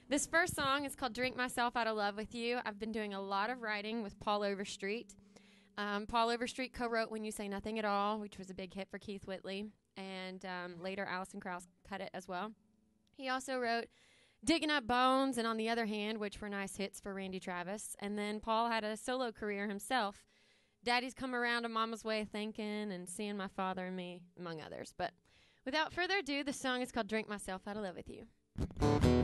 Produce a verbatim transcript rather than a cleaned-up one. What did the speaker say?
This first song is called Drink Myself Out of Love with You. I've been doing a lot of writing with Paul Overstreet. Um, Paul Overstreet co-wrote When You Say Nothing at All, which was a big hit for Keith Whitley. And um, later Alison Krauss cut it as well. He also wrote Digging Up Bones and On the Other Hand, which were nice hits for Randy Travis. And then Paul had a solo career himself. Daddy's Come Around to Mama's Way of Thinking and Seeing My Father and Me, among others. But without further ado, the song is called Drink Myself Out of Love with You.